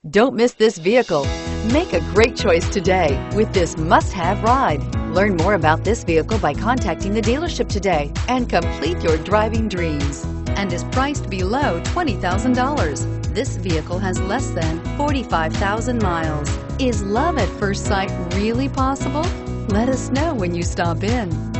Don't miss this vehicle. Make a great choice today with this must-have ride. Learn more about this vehicle by contacting the dealership today and complete your driving dreams, and is priced below $20,000. This vehicle has less than 45,000 miles. Is love at first sight really possible? Let us know when you stop in.